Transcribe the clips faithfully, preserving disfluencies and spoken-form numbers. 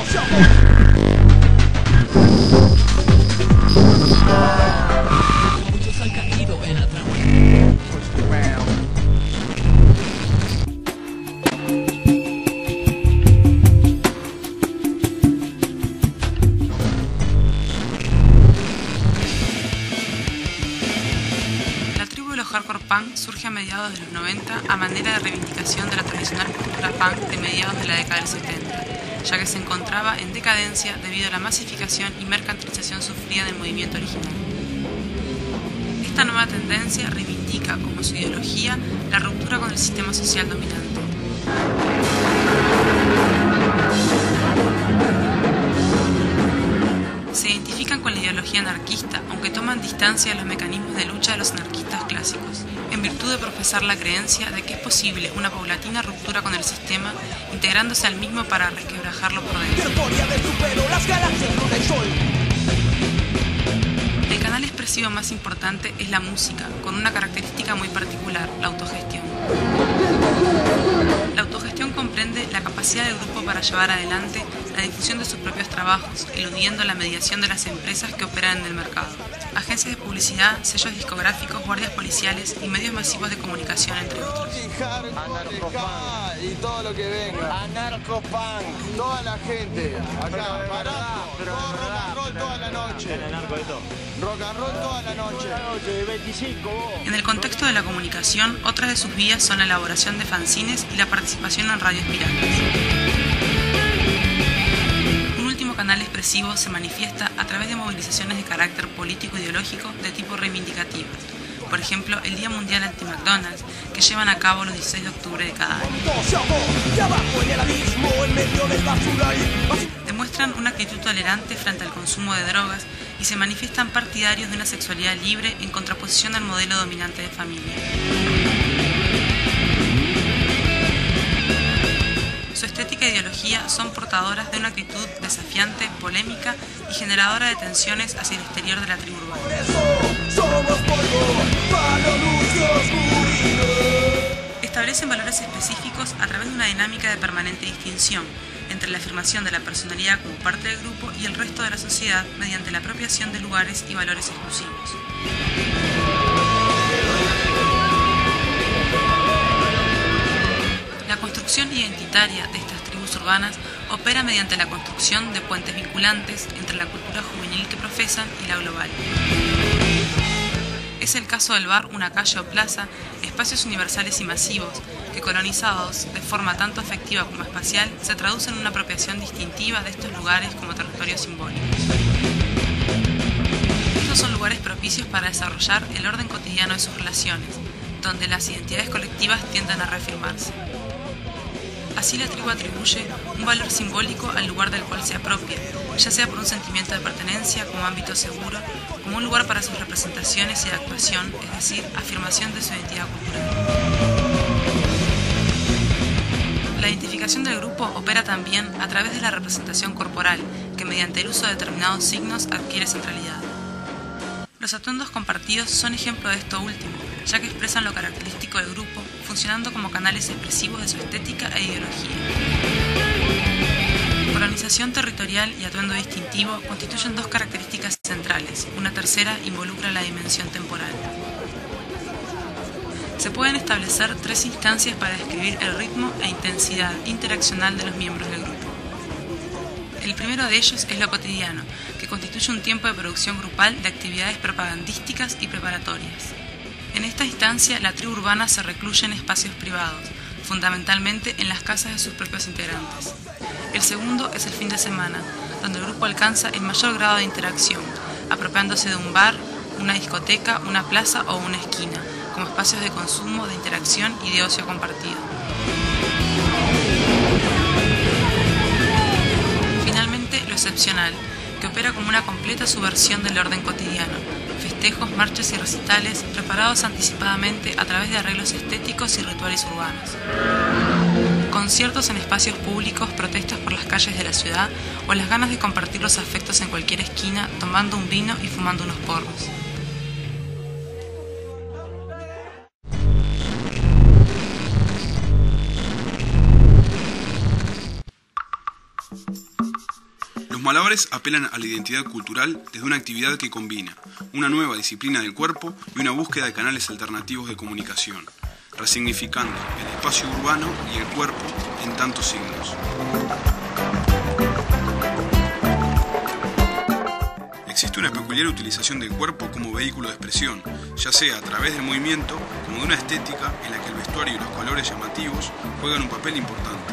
Muchos han caído en la trampa. Hardcore punk surge a mediados de los noventa a manera de reivindicación de la tradicional cultura punk de mediados de la década del setenta, ya que se encontraba en decadencia debido a la masificación y mercantilización sufrida del movimiento original. Esta nueva tendencia reivindica como su ideología la ruptura con el sistema social dominante. Se identifican con la ideología anarquista, aunque toman distancia de los mecanismos de lucha de los anarquistas clásicos, en virtud de profesar la creencia de que es posible una paulatina ruptura con el sistema, integrándose al mismo para resquebrajarlo por dentro. El canal expresivo más importante es la música, con una característica muy particular, la autogestión. La autogestión comprende la capacidad del grupo para llevar adelante la difusión de sus propios trabajos, eludiendo la mediación de las empresas que operan en el mercado. Agencias de publicidad, sellos discográficos, guardias policiales y medios masivos de comunicación, entre otros. Anarcopunk y todo lo que venga. Anarcopunk, toda la gente. Acá, barato, todo rock and roll toda la noche. Rock and roll toda la noche. En el contexto de la comunicación, otras de sus vías son la elaboración de fanzines y la participación en radios piratas. Canal expresivo se manifiesta a través de movilizaciones de carácter político-ideológico de tipo reivindicativas, por ejemplo el Día Mundial Anti-McDonald's, que llevan a cabo los dieciséis de octubre de cada año. Demuestran una actitud tolerante frente al consumo de drogas y se manifiestan partidarios de una sexualidad libre en contraposición al modelo dominante de familia. Su estética e ideología son portadoras de una actitud desafiante, polémica y generadora de tensiones hacia el exterior de la tribu urbana. Establecen valores específicos a través de una dinámica de permanente distinción entre la afirmación de la personalidad como parte del grupo y el resto de la sociedad mediante la apropiación de lugares y valores exclusivos. La construcción identitaria de estas tribus urbanas opera mediante la construcción de puentes vinculantes entre la cultura juvenil que profesan y la global. Es el caso del bar, una calle o plaza, espacios universales y masivos, que colonizados de forma tanto afectiva como espacial, se traducen en una apropiación distintiva de estos lugares como territorios simbólicos. Estos son lugares propicios para desarrollar el orden cotidiano de sus relaciones, donde las identidades colectivas tienden a reafirmarse. Así la tribu atribuye un valor simbólico al lugar del cual se apropia, ya sea por un sentimiento de pertenencia como ámbito seguro, como un lugar para sus representaciones y de actuación, es decir, afirmación de su identidad cultural. La identificación del grupo opera también a través de la representación corporal, que mediante el uso de determinados signos adquiere centralidad. Los atuendos compartidos son ejemplo de esto último, ya que expresan lo característico del grupo, funcionando como canales expresivos de su estética e ideología. Colonización territorial y atuendo distintivo constituyen dos características centrales, una tercera involucra la dimensión temporal. Se pueden establecer tres instancias para describir el ritmo e intensidad interaccional de los miembros del grupo. El primero de ellos es lo cotidiano, que constituye un tiempo de producción grupal de actividades propagandísticas y preparatorias. En esta instancia, la tribu urbana se recluye en espacios privados, fundamentalmente en las casas de sus propios integrantes. El segundo es el fin de semana, donde el grupo alcanza el mayor grado de interacción, apropiándose de un bar, una discoteca, una plaza o una esquina, como espacios de consumo, de interacción y de ocio compartido. Finalmente, lo excepcional, que opera como una completa subversión del orden cotidiano, festejos, marchas y recitales preparados anticipadamente a través de arreglos estéticos y rituales urbanos. Conciertos en espacios públicos, protestas por las calles de la ciudad o las ganas de compartir los afectos en cualquier esquina tomando un vino y fumando unos porros. malabares apelan a la identidad cultural desde una actividad que combina una nueva disciplina del cuerpo y una búsqueda de canales alternativos de comunicación, resignificando el espacio urbano y el cuerpo en tantos signos. Existe una peculiar utilización del cuerpo como vehículo de expresión, ya sea a través del movimiento como de una estética en la que el vestuario y los colores llamativos juegan un papel importante.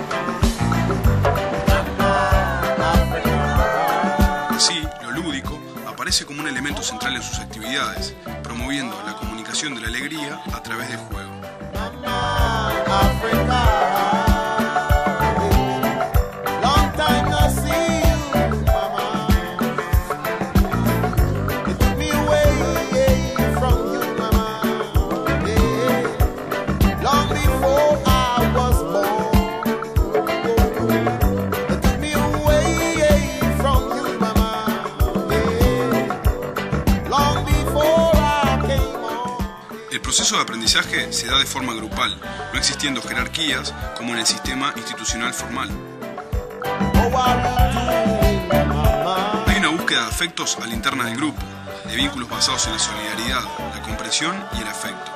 Así, lo lúdico aparece como un elemento central en sus actividades, promoviendo la comunicación de la alegría a través del juego. El proceso de aprendizaje se da de forma grupal, no existiendo jerarquías como en el sistema institucional formal. Hay una búsqueda de afectos a la interna del grupo, de vínculos basados en la solidaridad, la comprensión y el afecto.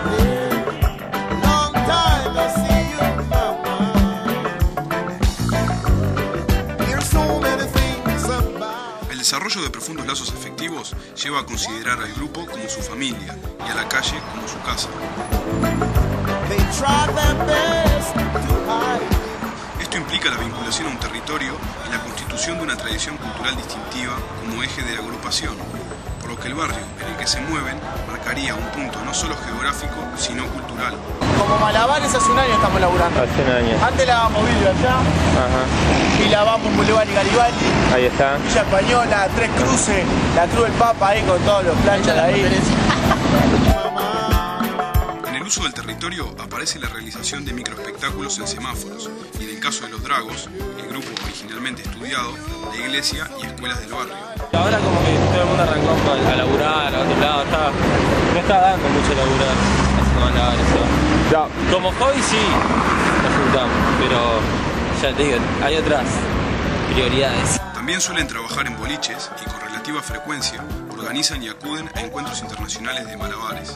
El desarrollo de profundos lazos afectivos lleva a considerar al grupo como su familia y a la calle como su casa. Esto implica la vinculación a un territorio y la constitución de una tradición cultural distintiva como eje de la agrupación, por lo que el barrio en el que se mueven marcaría un punto no solo geográfico, sino cultural. Como malabares hace un año estamos laburando. Hace un año. Antes lavábamos vidrio allá. Ajá. Y lavamos en Boulevard y Garibaldi. Ahí está. Villa Española, Tres Cruces, la Cruz del Papa ahí con todos los planchas ahí. En el uso del territorio aparece la realización de microespectáculos en semáforos y en el caso de los dragos, el grupo originalmente estudiado, la iglesia y escuelas del barrio. Ahora como que todo el mundo arrancó a laburar a otro lado, está, no está dando mucho laburar haciendo malabares. Ya. Como hobby sí, nos juntamos, pero ya te digo, hay otras prioridades. También suelen trabajar en boliches y con relativa frecuencia organizan y acuden a encuentros internacionales de malabares.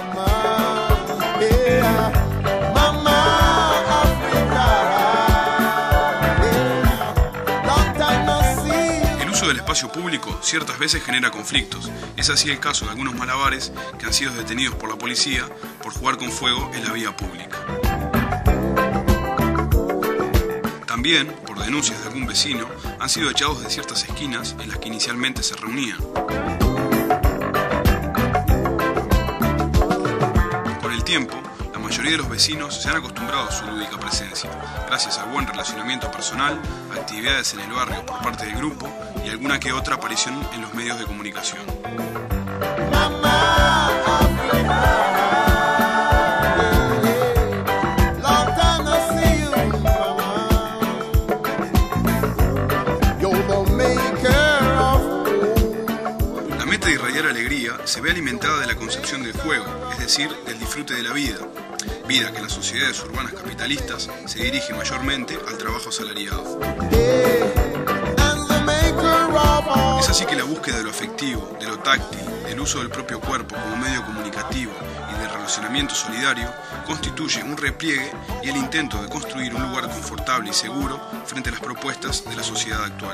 El uso del espacio público ciertas veces genera conflictos. Es así el caso de algunos malabares que han sido detenidos por la policía por jugar con fuego en la vía pública. También, por denuncias de algún vecino, han sido echados de ciertas esquinas en las que inicialmente se reunían. Con el tiempo, la mayoría de los vecinos se han acostumbrado a su lúdica presencia, gracias al buen relacionamiento personal, actividades en el barrio por parte del grupo y alguna que otra aparición en los medios de comunicación. La meta de irradiar alegría se ve alimentada de la concepción del juego, es decir, del disfrute de la vida, vida que en las sociedades urbanas capitalistas se dirige mayormente al trabajo asalariado. Es así que la búsqueda de lo afectivo, de lo táctil, del uso del propio cuerpo como medio comunicativo y del relacionamiento solidario constituye un repliegue y el intento de construir un lugar confortable y seguro frente a las propuestas de la sociedad actual.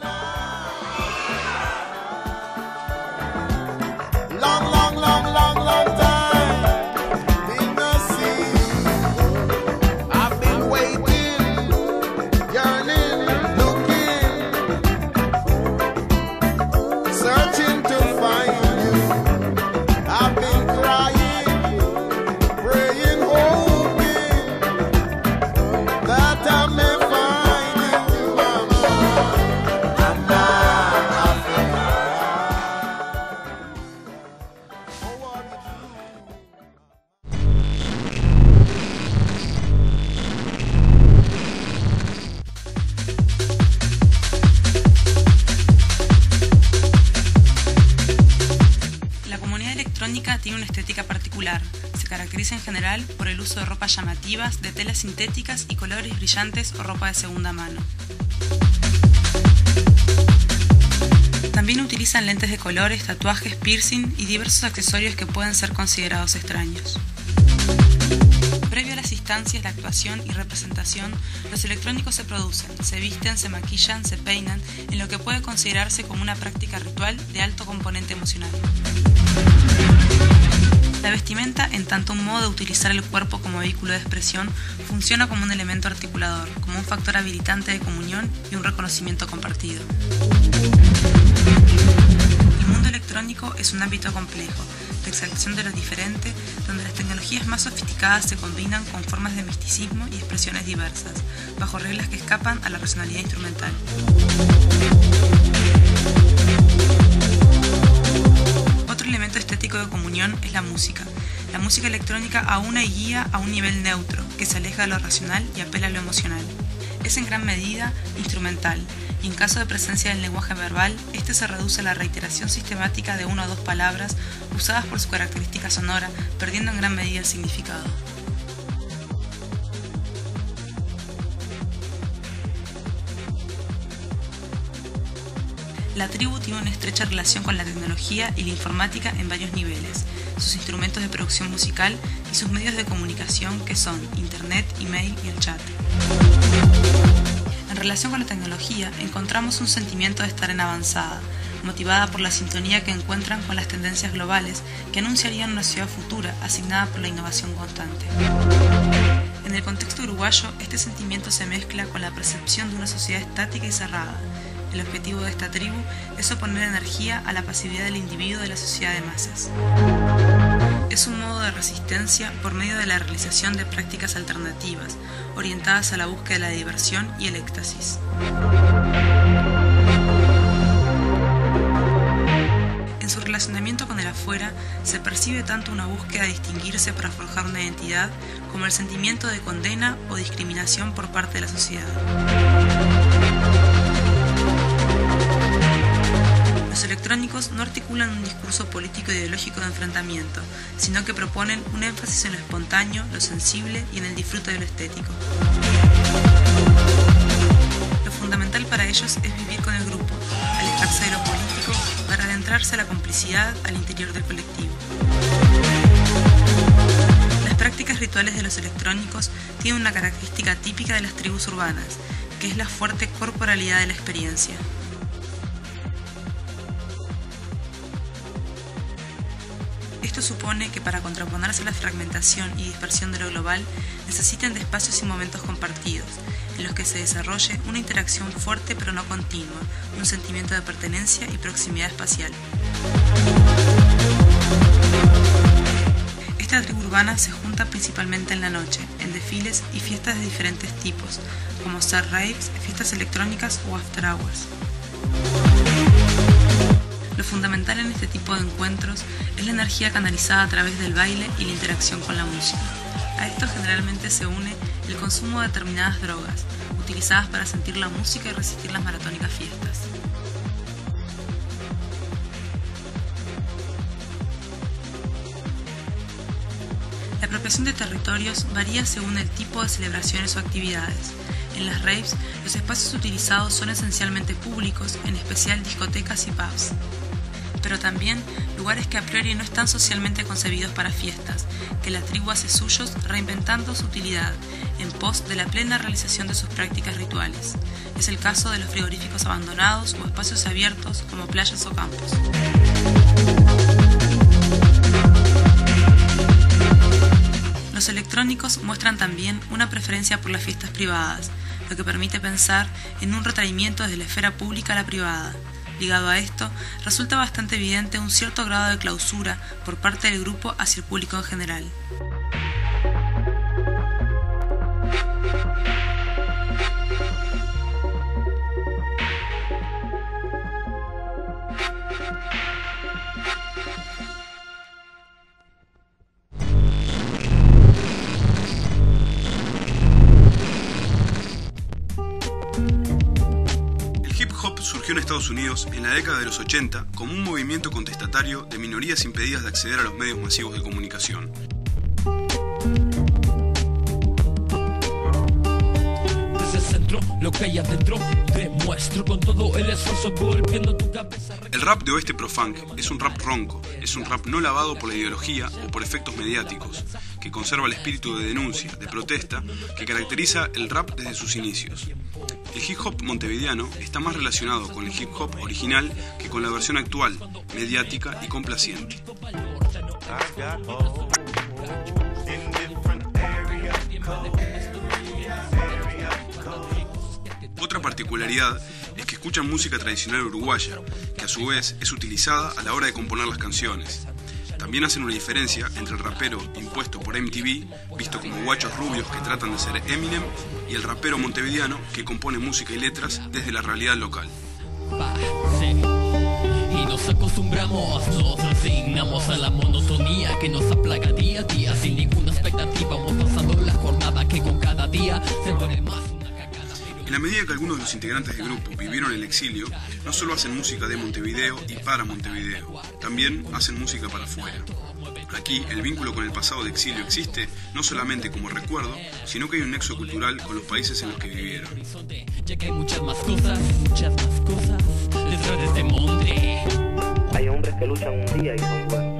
Long, long, long, long, long time in the sea. I've been waiting, yearning, looking, searching to find you. I've been crying, praying, hoping that I may find you, mama. And now I feel La comunidad electrónica tiene una estética particular. Se caracteriza en general por el uso de ropas llamativas, de telas sintéticas y colores brillantes o ropa de segunda mano. utilizan lentes de colores, tatuajes, piercing y diversos accesorios que pueden ser considerados extraños. Previo a las instancias de actuación y representación, los electrónicos se producen, se visten, se maquillan, se peinan, en lo que puede considerarse como una práctica ritual de alto componente emocional. La vestimenta, en tanto un modo de utilizar el cuerpo como vehículo de expresión, funciona como un elemento articulador, como un factor habilitante de comunión y un reconocimiento compartido. El mundo electrónico es un ámbito complejo, de exaltación de lo diferente, donde las tecnologías más sofisticadas se combinan con formas de misticismo y expresiones diversas, bajo reglas que escapan a la racionalidad instrumental. Otro elemento estético de comunión es la música. La música electrónica aúna y guía a un nivel neutro, que se aleja de lo racional y apela a lo emocional. Es en gran medida instrumental, y en caso de presencia del lenguaje verbal, este se reduce a la reiteración sistemática de una o dos palabras usadas por su característica sonora, perdiendo en gran medida el significado. La tribu tiene una estrecha relación con la tecnología y la informática en varios niveles, sus instrumentos de producción musical y sus medios de comunicación, que son Internet, email y el chat. En relación con la tecnología, encontramos un sentimiento de estar en avanzada, motivada por la sintonía que encuentran con las tendencias globales que anunciarían una ciudad futura asignada por la innovación constante. En el contexto uruguayo, este sentimiento se mezcla con la percepción de una sociedad estática y cerrada. El objetivo de esta tribu es oponer energía a la pasividad del individuo de la sociedad de masas. Es un modo de resistencia por medio de la realización de prácticas alternativas, orientadas a la búsqueda de la diversión y el éxtasis. En su relacionamiento con el afuera, se percibe tanto una búsqueda de distinguirse para forjar una identidad, como el sentimiento de condena o discriminación por parte de la sociedad. Los electrónicos no articulan un discurso político e ideológico de enfrentamiento, sino que proponen un énfasis en lo espontáneo, lo sensible y en el disfrute de lo estético. Lo fundamental para ellos es vivir con el grupo, alejarse de lo político para adentrarse a la complicidad al interior del colectivo. Las prácticas rituales de los electrónicos tienen una característica típica de las tribus urbanas, que es la fuerte corporalidad de la experiencia. Esto supone que para contraponerse a la fragmentación y dispersión de lo global, necesitan de espacios y momentos compartidos, en los que se desarrolle una interacción fuerte pero no continua, un sentimiento de pertenencia y proximidad espacial. Esta tribu urbana se junta principalmente en la noche, en desfiles y fiestas de diferentes tipos, como ser raves, fiestas electrónicas o after hours. Lo fundamental en este tipo de encuentros es la energía canalizada a través del baile y la interacción con la música. A esto generalmente se une el consumo de determinadas drogas, utilizadas para sentir la música y resistir las maratónicas fiestas. La apropiación de territorios varía según el tipo de celebraciones o actividades. En las raves, los espacios utilizados son esencialmente públicos, en especial discotecas y pubs. Pero también lugares que a priori no están socialmente concebidos para fiestas, que la tribu hace suyos reinventando su utilidad, en pos de la plena realización de sus prácticas rituales. Es el caso de los frigoríficos abandonados o espacios abiertos como playas o campos. Los electrónicos muestran también una preferencia por las fiestas privadas, lo que permite pensar en un retraimiento desde la esfera pública a la privada. Ligado a esto, resulta bastante evidente un cierto grado de clausura por parte del grupo hacia el público en general. Surgió en Estados Unidos en la década de los ochenta como un movimiento contestatario de minorías impedidas de acceder a los medios masivos de comunicación. This is a dentro, lo que hay adentro, demuestro con todo el esfuerzo golpeando tu cabeza. El rap de Oeste Pro-Funk es un rap ronco, es un rap no lavado por la ideología o por efectos mediáticos, que conserva el espíritu de denuncia, de protesta, que caracteriza el rap desde sus inicios. El hip hop montevideano está más relacionado con el hip hop original que con la versión actual, mediática y complaciente. Otra particularidad es que escuchan música tradicional uruguaya, que a su vez es utilizada a la hora de componer las canciones. También hacen una diferencia entre el rapero impuesto por M T V, visto como guachos rubios que tratan de ser Eminem, y el rapero montevideano que compone música y letras desde la realidad local. Y nos acostumbramos, nos resignamos a la monotonía que nos aplaga día a día sin ninguna expectativa. Vamos pasando la jornada que con cada día se pone más. En la medida que algunos de los integrantes del grupo vivieron el exilio, no solo hacen música de Montevideo y para Montevideo, también hacen música para afuera. Aquí el vínculo con el pasado de exilio existe no solamente como recuerdo, sino que hay un nexo cultural con los países en los que vivieron. Ya que hay muchas más cosas, muchas más cosas detrás de este monte. Hay hombres que luchan un día y son buenos.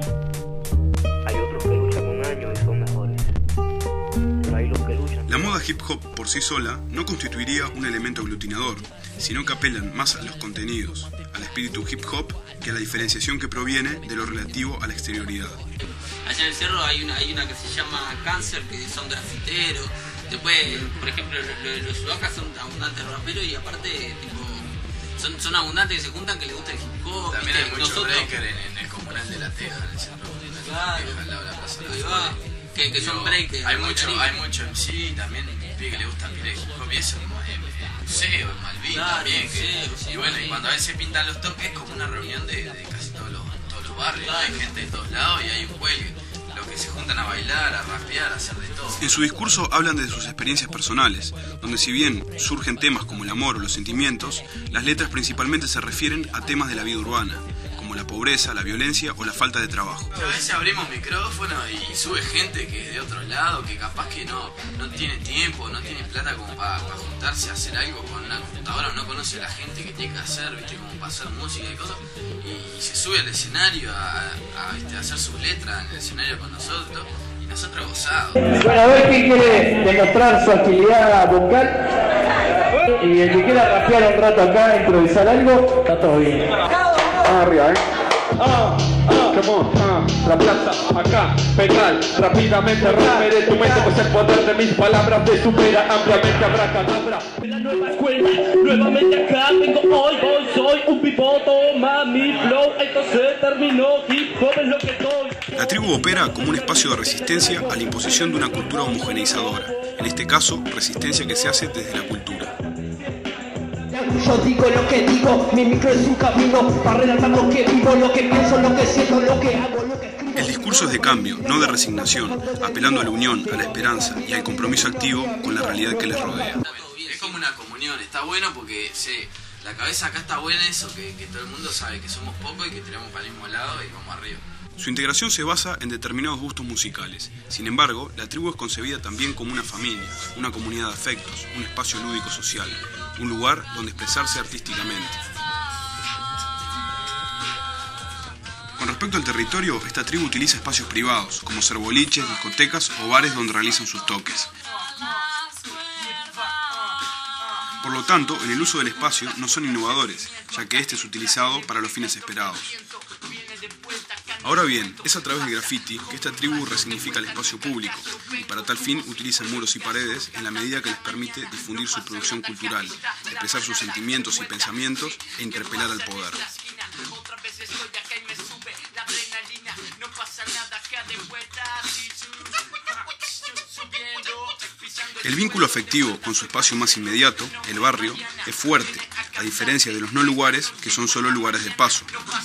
Hay otros que luchan un año y son mejores. Pero hay los que luchan. La moda hip hop por sí sola no constituiría un elemento aglutinador, sino que apelan más a los contenidos, al espíritu hip hop, que a la diferenciación que proviene de lo relativo a la exterioridad. Allá en el cerro hay una, hay una que se llama Cáncer, que son grafiteros. Después, por ejemplo, los, los sudacas son abundantes raperos y aparte, tipo, son, son abundantes que se juntan, que les gusta el hip hop. También ¿viste? hay mucho Nosotros, breaker en, en el comunal de La Teja, en el centro de La claro, Teja, al lado de la Plaza de ahí la va, Flores. que, que son breakers. Hay mucho, hay mucho M C también, que le gusta pila de hip hop y eso, en el museo, en Malvin Claro, también. museo, Que, sí, y bueno, sí. y cuando a veces pintan los toques es como una reunión de, de casi todos los, todos los barrios, ¿no? Hay gente de todos lados y hay un cuelgue. Los que se juntan a bailar, a rapear, a hacer de todo. En su discurso hablan de sus experiencias personales, donde si bien surgen temas como el amor o los sentimientos, las letras principalmente se refieren a temas de la vida urbana, como la pobreza, la violencia o la falta de trabajo. A veces abrimos micrófono y sube gente que es de otro lado, que capaz que no, no tiene tiempo, no tiene plata como para pa juntarse a hacer algo con una computadora, o no conoce a la gente que tiene que hacer, ¿viste? Como para hacer música y cosas, y, y se sube al escenario a, a, ¿viste? a hacer sus letras en el escenario con nosotros, y nosotros gozados. Bueno, a ver quién quiere demostrar su agilidad vocal, y el que quiera rapear un rato acá, improvisar algo, está todo bien. Ah, arriba, eh. Ah, ah, come on, ah, la plaza, acá, pedal, rápidamente romperé tu mente, pues el poder de mis palabras te supera ampliamente, habrá calabra. En la nueva escuela, nuevamente acá vengo hoy, hoy soy un pivoto, mami, flow, esto se terminó, hip hop es lo que soy. La tribu opera como un espacio de resistencia a la imposición de una cultura homogeneizadora, en este caso, resistencia que se hace desde la cultura. Yo digo lo que digo, mi micro es un camino para relatar lo que vivo, lo que pienso, lo que siento, lo que hago, lo que escribo. El discurso es de cambio, no de resignación, apelando a la unión, a la esperanza y al compromiso activo con la realidad que les rodea. Es como una comunión, está bueno porque se, la cabeza acá está buena eso, que, que todo el mundo sabe que somos pocos y que tiramos para el mismo lado y vamos arriba. Su integración se basa en determinados gustos musicales. Sin embargo, la tribu es concebida también como una familia, una comunidad de afectos, un espacio lúdico social, un lugar donde expresarse artísticamente. Con respecto al territorio, esta tribu utiliza espacios privados, como ser boliches, discotecas o bares donde realizan sus toques. Por lo tanto, en el uso del espacio no son innovadores, ya que este es utilizado para los fines esperados. Ahora bien, es a través del graffiti que esta tribu resignifica el espacio público y para tal fin utilizan muros y paredes en la medida que les permite difundir su producción cultural, expresar sus sentimientos y pensamientos e interpelar al poder. El vínculo afectivo con su espacio más inmediato, el barrio, es fuerte, a diferencia de los no lugares que son solo lugares de paso.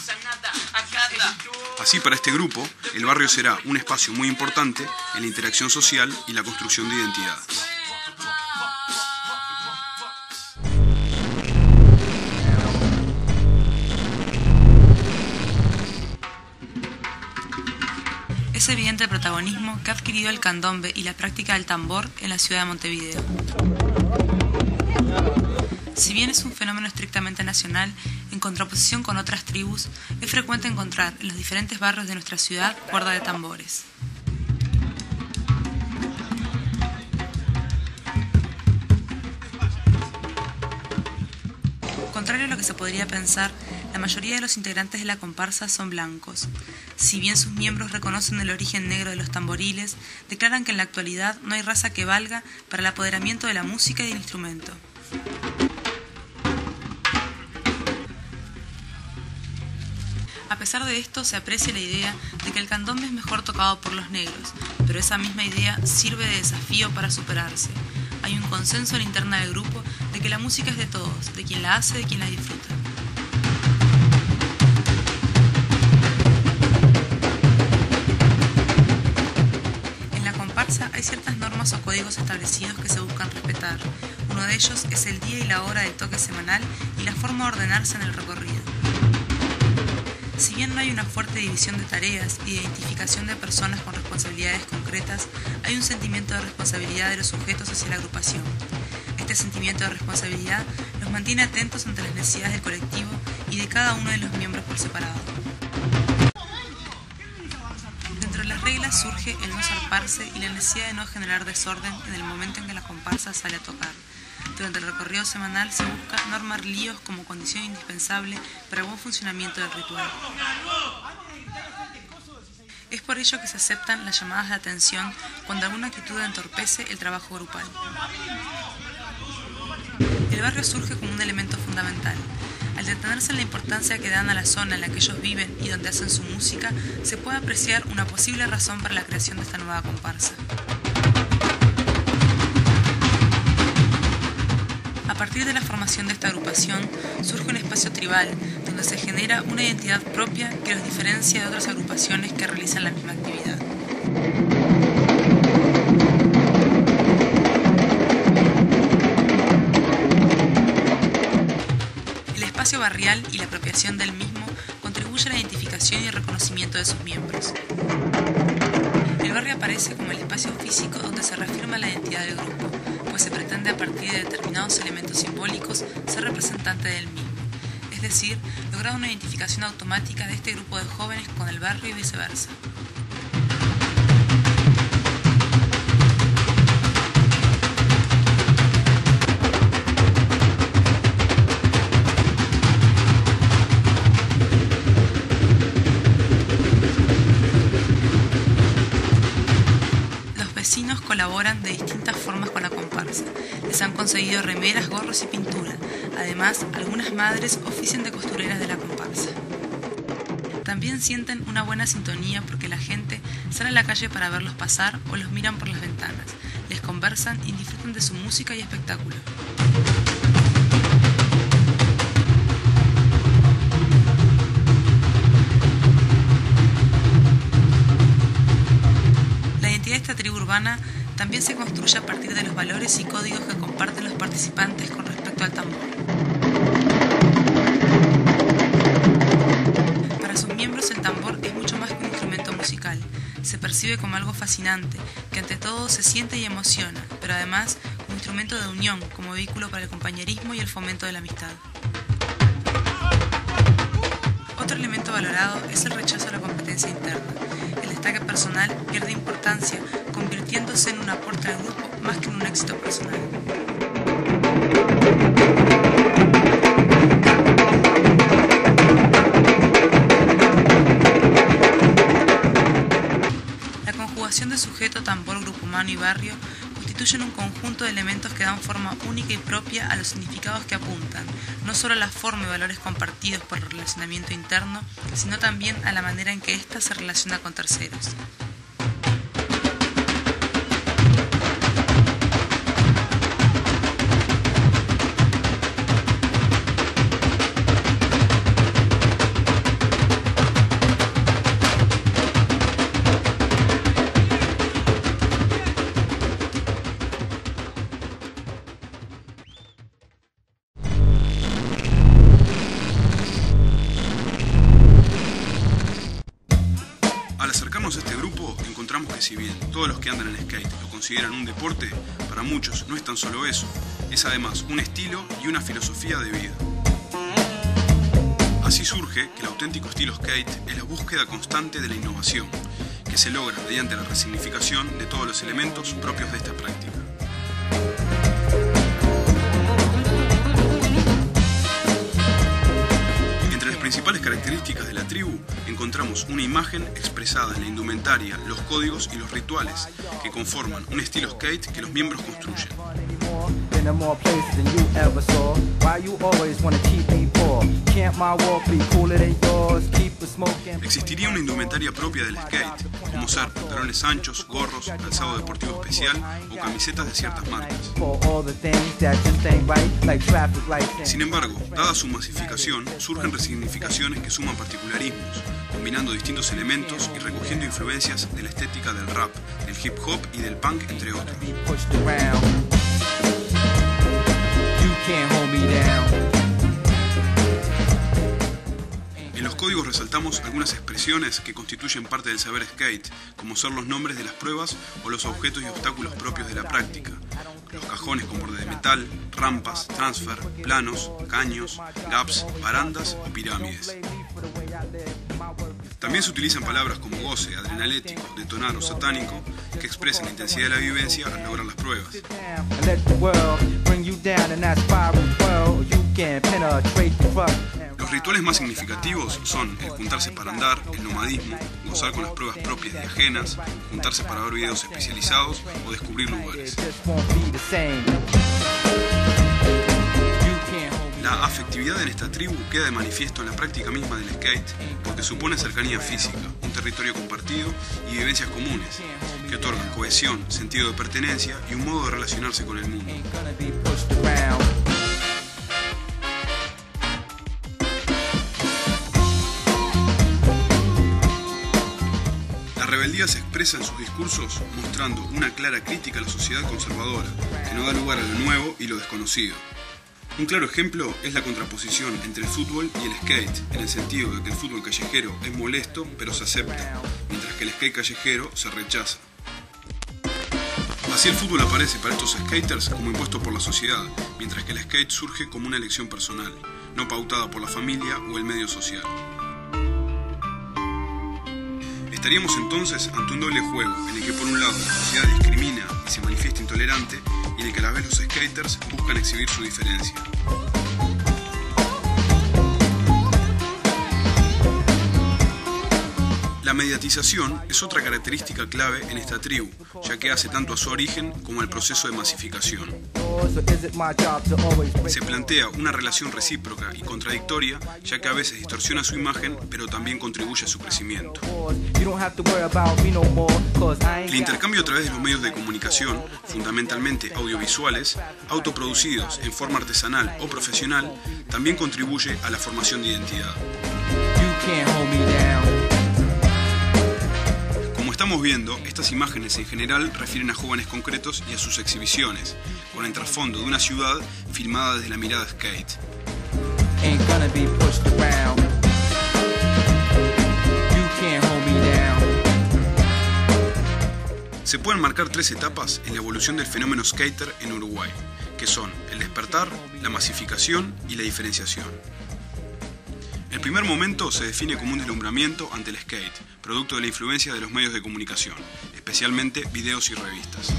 Así, para este grupo, el barrio será un espacio muy importante en la interacción social y la construcción de identidad. Es evidente el protagonismo que ha adquirido el candombe y la práctica del tambor en la ciudad de Montevideo. Si bien es un fenómeno estrictamente nacional, en contraposición con otras tribus, es frecuente encontrar en los diferentes barrios de nuestra ciudad cuerda de tambores. Contrario a lo que se podría pensar, la mayoría de los integrantes de la comparsa son blancos. Si bien sus miembros reconocen el origen negro de los tamboriles, declaran que en la actualidad no hay raza que valga para el apoderamiento de la música y del instrumento. A pesar de esto, se aprecia la idea de que el candombe es mejor tocado por los negros, pero esa misma idea sirve de desafío para superarse. Hay un consenso a la interna del grupo de que la música es de todos, de quien la hace, de quien la disfruta. En la comparsa hay ciertas normas o códigos establecidos que se buscan respetar. Uno de ellos es el día y la hora del toque semanal y la forma de ordenarse en el recorrido. Si bien no hay una fuerte división de tareas y de identificación de personas con responsabilidades concretas, hay un sentimiento de responsabilidad de los sujetos hacia la agrupación. Este sentimiento de responsabilidad los mantiene atentos ante las necesidades del colectivo y de cada uno de los miembros por separado. Dentro de las reglas surge el no zarparse y la necesidad de no generar desorden en el momento en que la comparsa sale a tocar. Durante el recorrido semanal se busca no armar líos como condición indispensable para el buen funcionamiento del ritual. Es por ello que se aceptan las llamadas de atención cuando alguna actitud entorpece el trabajo grupal. El barrio surge como un elemento fundamental. Al detenerse en la importancia que dan a la zona en la que ellos viven y donde hacen su música, se puede apreciar una posible razón para la creación de esta nueva comparsa. A partir de la formación de esta agrupación, surge un espacio tribal, donde se genera una identidad propia que los diferencia de otras agrupaciones que realizan la misma actividad. El espacio barrial y la apropiación del mismo contribuye a la identificación y el reconocimiento de sus miembros. El barrio aparece como el espacio físico donde se reafirma la identidad del grupo, pues se pretende a partir de determinados elementos simbólicos ser representante del mismo, es decir, lograr una identificación automática de este grupo de jóvenes con el barrio y viceversa. Colaboran de distintas formas con la comparsa. Les han conseguido remeras, gorros y pintura. Además, algunas madres ofician de costureras de la comparsa. También sienten una buena sintonía porque la gente sale a la calle para verlos pasar o los miran por las ventanas. Les conversan y disfrutan de su música y espectáculo. La identidad de esta tribu urbana también se construye a partir de los valores y códigos que comparten los participantes con respecto al tambor. Para sus miembros el tambor es mucho más que un instrumento musical. Se percibe como algo fascinante, que ante todo se siente y emociona, pero además un instrumento de unión como vehículo para el compañerismo y el fomento de la amistad. Otro elemento valorado es el rechazo a la competencia interna. El destaque personal pierde importancia, convirtiéndose en un aporte al grupo más que en un éxito personal. La conjugación de sujeto, tambor, grupo humano y barrio constituyen un conjunto de elementos que dan forma única y propia a los significados que apuntan, no solo a la forma y valores compartidos por el relacionamiento interno, sino también a la manera en que ésta se relaciona con terceros. Si bien todos los que andan en skate lo consideran un deporte, para muchos no es tan solo eso, es además un estilo y una filosofía de vida. Así surge que el auténtico estilo skate es la búsqueda constante de la innovación, que se logra mediante la resignificación de todos los elementos propios de esta práctica. Entre las principales características de la tribu encontramos una imagen expresada en la indumentaria, los códigos y los rituales que conforman un estilo skate que los miembros construyen. Existiría una indumentaria propia del skate, como ser pantalones anchos, gorros, calzado deportivo especial o camisetas de ciertas marcas. Sin embargo, dada su masificación, surgen resignificaciones que suman particularismos, combinando distintos elementos y recogiendo influencias de la estética del rap, del hip hop y del punk, entre otros. En los códigos resaltamos algunas expresiones que constituyen parte del saber skate, como ser los nombres de las pruebas o los objetos y obstáculos propios de la práctica, los cajones con borde de metal, rampas, transfer, planos, caños, gaps, barandas o pirámides. También se utilizan palabras como goce, adrenalético, detonar o satánico, que expresan la intensidad de la vivencia al lograr las pruebas. Los rituales más significativos son el juntarse para andar, el nomadismo, gozar con las pruebas propias y ajenas, juntarse para ver videos especializados o descubrir lugares. La afectividad en esta tribu queda de manifiesto en la práctica misma del skate porque supone cercanía física, un territorio compartido y vivencias comunes que otorgan cohesión, sentido de pertenencia y un modo de relacionarse con el mundo. La rebeldía se expresa en sus discursos mostrando una clara crítica a la sociedad conservadora que no da lugar a lo nuevo y lo desconocido. Un claro ejemplo es la contraposición entre el fútbol y el skate, en el sentido de que el fútbol callejero es molesto pero se acepta, mientras que el skate callejero se rechaza. Así el fútbol aparece para estos skaters como impuesto por la sociedad, mientras que el skate surge como una elección personal, no pautada por la familia o el medio social. Estaríamos entonces ante un doble juego en el que por un lado la sociedad discrimina y se manifiesta intolerante y en el que a la vez los skaters buscan exhibir su diferencia. La mediatización es otra característica clave en esta tribu, ya que hace tanto a su origen como al proceso de masificación. Se plantea una relación recíproca y contradictoria, ya que a veces distorsiona su imagen, pero también contribuye a su crecimiento. El intercambio a través de los medios de comunicación, fundamentalmente audiovisuales, autoproducidos en forma artesanal o profesional, también contribuye a la formación de identidad. Estamos viendo, estas imágenes en general refieren a jóvenes concretos y a sus exhibiciones, con el trasfondo de una ciudad filmada desde la mirada skate. Se pueden marcar tres etapas en la evolución del fenómeno skater en Uruguay, que son el despertar, la masificación y la diferenciación. El primer momento se define como un deslumbramiento ante el skate, producto de la influencia de los medios de comunicación, especialmente videos y revistas.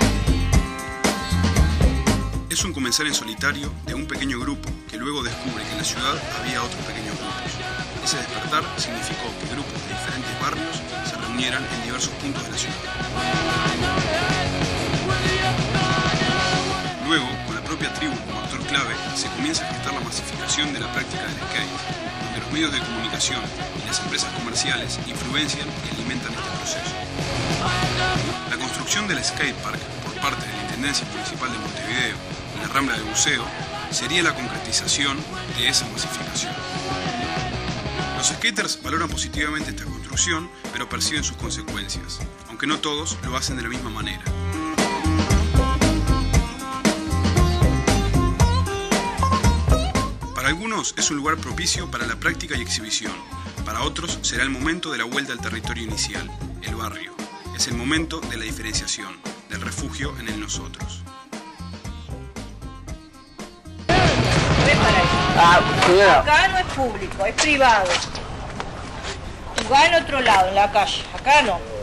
Es un comenzar en solitario de un pequeño grupo que luego descubre que en la ciudad había otros pequeños grupos. Ese despertar significó que grupos de diferentes barrios se reunieran en diversos puntos de la ciudad. Luego, con la propia tribu como actor clave, se comienza a gestar la masificación de la práctica del skate, donde los medios de comunicación y las empresas comerciales influencian y alimentan este proceso. La construcción del skatepark por parte de la Intendencia Municipal de Montevideo y la Rambla de Buceo sería la concretización de esa masificación. Los skaters valoran positivamente esta construcción, pero perciben sus consecuencias, aunque no todos lo hacen de la misma manera. Para algunos es un lugar propicio para la práctica y exhibición, para otros será el momento de la vuelta al territorio inicial, el barrio. Es el momento de la diferenciación, del refugio en el nosotros. Ah, señora. Acá no es público, es privado. Igual en otro lado, en la calle. Acá no.